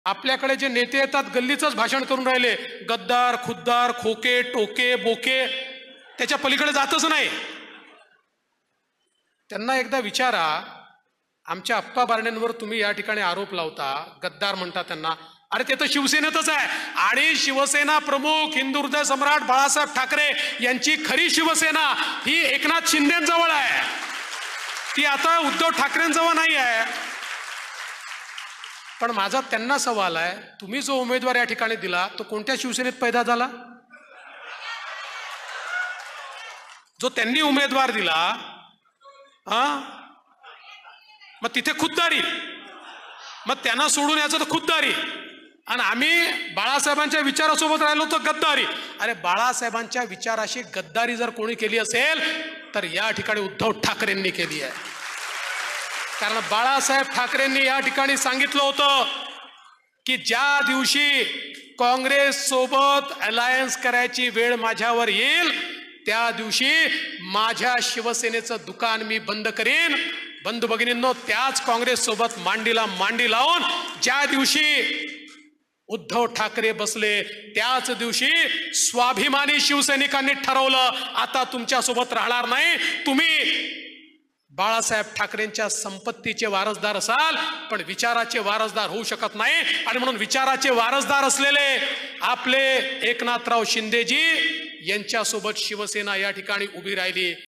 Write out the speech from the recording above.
आपल्याकडे जे नेते येतात गल्लीचंच भाषण करून राहिले, गद्दार खुद्दार खोके टोके बोके, त्याच्या पलीकडे जातच नाही. त्यांना एकदा विचारा, आमच्या अप्पा बारण्यांवर तुम्ही या ठिकाणी आरोप लावता, गद्दार म्हणता त्यांना. अरे ते तर शिवसेनेतच आहे. आणि शिवसेना प्रमुख हिंदू हृदय सम्राट बाळासाहेब ठाकरे यांची खरी शिवसेना ही एकनाथ शिंदेजवळ आहे, ती आता उद्धव ठाकरेंजवळ नाही आहे. पण माझा त्यांना सवाल आहे, तुम्ही जो उमेदवार या ठिकाणी दिला तो कोणत्या शिवसेनेत पैदा झाला? जो त्यांनी उमेदवार दिला मग तिथे खुद्दारी, मग त्यांना सोडून यायचं तर खुद्दारी, आणि आम्ही बाळासाहेबांच्या विचारासोबत राहिलो तर गद्दारी. अरे बाळासाहेबांच्या विचाराशी गद्दारी जर कोणी केली असेल तर या ठिकाणी उद्धव ठाकरेंनी केली आहे. कारण बाळासाहेब ठाकरेंनी या ठिकाणी सांगितलं होतं की ज्या दिवशी काँग्रेस सोबत अलायन्स करायची वेळ माझ्यावर येईल त्या दिवशी माझ्या शिवसेनेचं दुकान मी बंद करीन. बंधू भगिनींनो, त्याच काँग्रेस सोबत मांडीला मांडी लावून ज्या दिवशी उद्धव ठाकरे बसले त्याच दिवशी स्वाभिमानी शिवसैनिकांनी ठरवलं आता तुमच्या सोबत राहणार नाही. तुम्ही बाळासाहेब ठाकरेंच्या संपत्तीचे वारसदार असाल पण विचाराचे वारसदार होऊ शकत नाही. आणि म्हणून विचाराचे वारसदार असलेले आपले एकनाथराव शिंदेजी यांच्यासोबत शिवसेना या ठिकाणी उभी राहिली.